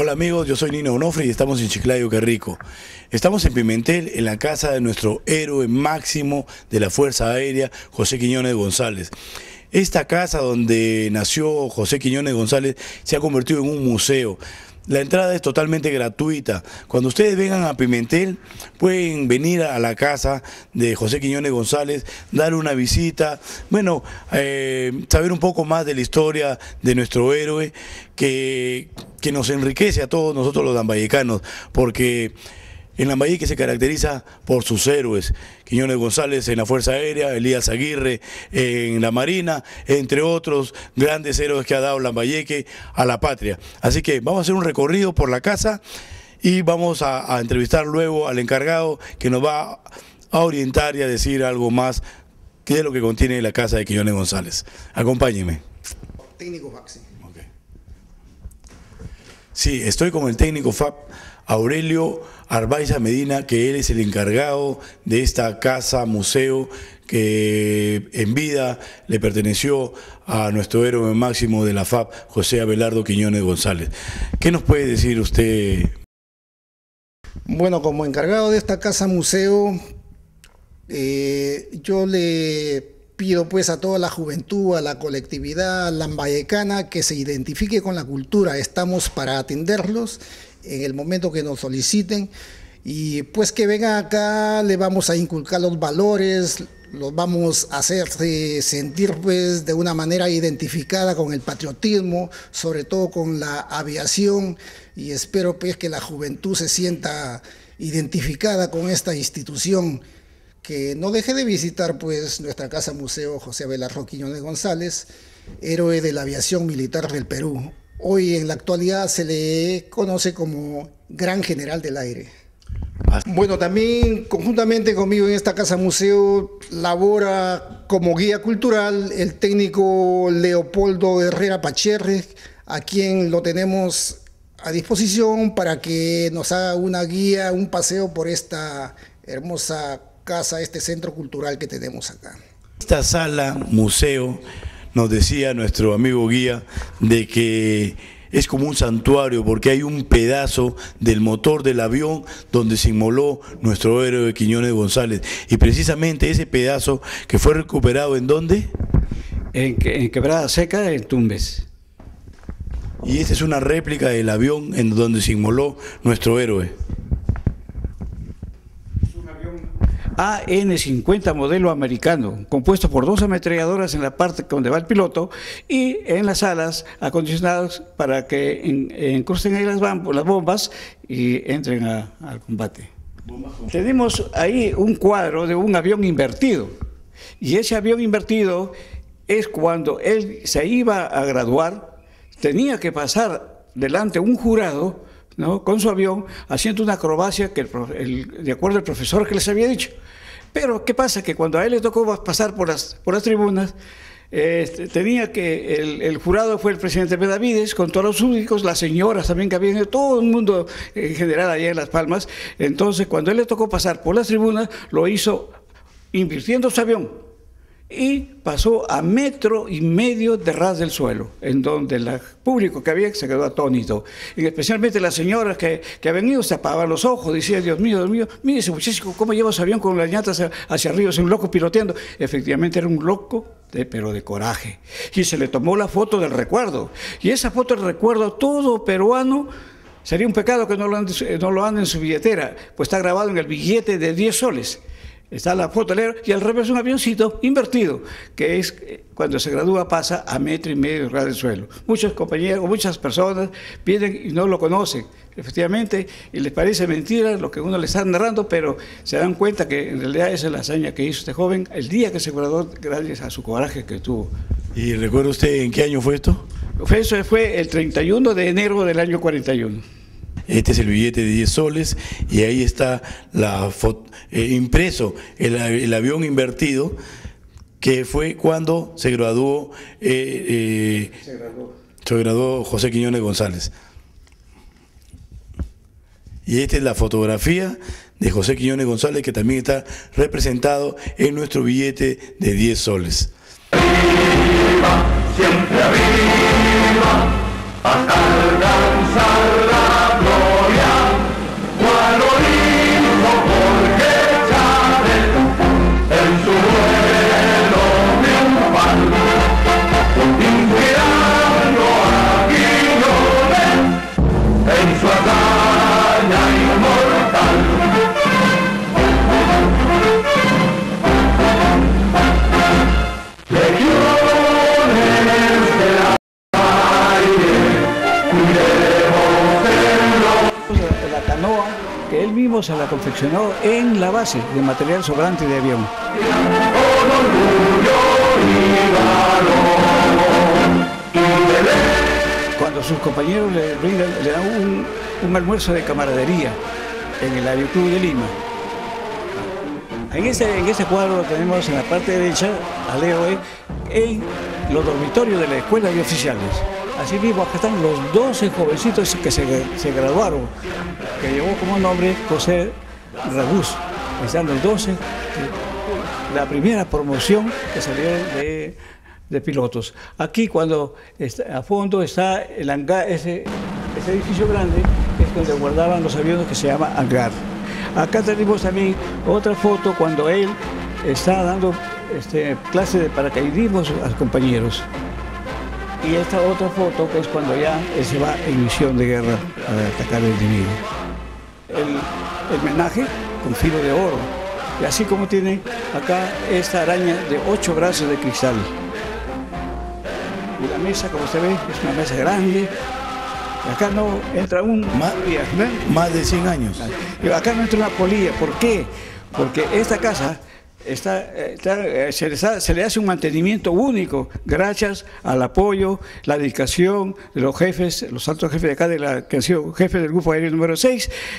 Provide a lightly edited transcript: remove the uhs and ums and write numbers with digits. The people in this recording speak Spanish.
Hola amigos, yo soy Nino Onofre y estamos en Chiclayo, qué rico. Estamos en Pimentel, en la casa de nuestro héroe máximo de la Fuerza Aérea, José Quiñones González. Esta casa donde nació José Quiñones González se ha convertido en un museo. La entrada es totalmente gratuita. Cuando ustedes vengan a Pimentel, pueden venir a la casa de José Quiñones González, dar una visita, bueno, saber un poco más de la historia de nuestro héroe, que nos enriquece a todos nosotros los lambayecanos, porque en Lambayeque se caracteriza por sus héroes. Quiñones González en la Fuerza Aérea, Elías Aguirre en la Marina, entre otros grandes héroes que ha dado Lambayeque a la patria. Así que vamos a hacer un recorrido por la casa y vamos a entrevistar luego al encargado que nos va a orientar y a decir algo más de lo que contiene la casa de Quiñones González. Acompáñenme. Técnico FAP, sí. Okay. Sí, estoy con el técnico FAP, Aurelio Arbaiza Medina, que él es el encargado de esta casa museo que en vida le perteneció a nuestro héroe máximo de la FAP, José Abelardo Quiñones González. ¿Qué nos puede decir usted? Bueno, como encargado de esta casa museo, yo le pido pues a toda la juventud, a la colectividad lambayecana que se identifique con la cultura. Estamos para atenderlos en el momento que nos soliciten y pues que vengan acá, le vamos a inculcar los valores, los vamos a hacer sentir pues de una manera identificada con el patriotismo, sobre todo con la aviación, y espero pues que la juventud se sienta identificada con esta institución, que no deje de visitar pues nuestra casa museo José Abelardo Quiñones González, héroe de la aviación militar del Perú. Hoy en la actualidad se le conoce como Gran General del Aire. Bueno, también conjuntamente conmigo en esta casa museo labora como guía cultural el técnico Leopoldo Herrera Pacherre, a quien lo tenemos a disposición para que nos haga una guía, un paseo por esta hermosa casa, este centro cultural que tenemos acá. Esta sala museo, nos decía nuestro amigo guía, de que es como un santuario porque hay un pedazo del motor del avión donde se inmoló nuestro héroe Quiñones González, y precisamente ese pedazo que fue recuperado ¿en dónde? En Quebrada Seca, en Tumbes. Y esta es una réplica del avión en donde se inmoló nuestro héroe. AN-50 modelo americano, compuesto por 2 ametralladoras en la parte donde va el piloto y en las alas acondicionadas para que incrusten ahí las bombas y entren al combate. Tenemos ahí un cuadro de un avión invertido, y ese avión invertido es cuando él se iba a graduar, tenía que pasar delante un jurado, ¿no?, con su avión, haciendo una acrobacia que de acuerdo al profesor que les había dicho. Pero ¿qué pasa? Que cuando a él le tocó pasar por las tribunas, tenía que, el jurado fue el presidente Benavides, con todos los súbditos, las señoras también que habían, todo el mundo en general allá en Las Palmas. Entonces, cuando a él le tocó pasar por las tribunas, lo hizo invirtiendo su avión, y pasó a 1,5 metros de ras del suelo, en donde el público que había se quedó atónito, y especialmente las señoras que habían ido se tapaban los ojos, decían: Dios mío, mire ese muchacho cómo lleva su avión con las llantas hacia arriba, es un loco piloteando. Efectivamente era un loco, pero de coraje, y se le tomó la foto del recuerdo, y esa foto del recuerdo, todo peruano, sería un pecado que no lo ande en su billetera, pues está grabado en el billete de 10 soles. Está la foto y al revés un avioncito invertido, que es cuando se gradúa pasa a 1,5 metros de ras del suelo. Muchos compañeros, muchas personas vienen y no lo conocen, efectivamente, y les parece mentira lo que uno le está narrando, pero se dan cuenta que en realidad esa es la hazaña que hizo este joven el día que se graduó, gracias a su coraje que tuvo. ¿Y recuerda usted en qué año fue esto? Eso fue el 31 de enero del año 41. Este es el billete de 10 soles y ahí está la foto, impreso el avión invertido, que fue cuando se graduó, José Quiñones González. Y esta es la fotografía de José Quiñones González, que también está representado en nuestro billete de 10 soles. ¡Viva! ¡Siempre viva! hasta alcanzar la gloria, cual Olimpo, porque Chávez en su vuelo triunfal, inspirando a Quiñones en su hazaña inmortal. La canoa que él mismo se la confeccionó en la base de material sobrante de avión. Cuando sus compañeros le dan un almuerzo de camaradería en el Avioclub de Lima. En ese cuadro lo tenemos en la parte derecha, al héroe, en los dormitorios de la Escuela de Oficiales. Asimismo, acá están los 12 jovencitos que se graduaron, que llevó como nombre José Ragús. Están los 12, la primera promoción que salieron de pilotos. Aquí, cuando a fondo está el hangar, ese edificio grande, es donde guardaban los aviones, que se llama hangar. Acá tenemos también otra foto cuando él está dando clase de paracaidismo a sus compañeros. Y esta otra foto que es cuando ya él se va en misión de guerra a atacar al enemigo. El menaje con filo de oro. Y así como tiene acá esta araña de 8 brazos de cristal. Y la mesa, como se ve, es una mesa grande. Acá no entra más de 100 años. Y acá no entra una polilla. ¿Por qué? Porque esta casa se le hace un mantenimiento único gracias al apoyo, la dedicación de los jefes, los altos jefes de acá, que han sido jefes del Grupo Aéreo número 6,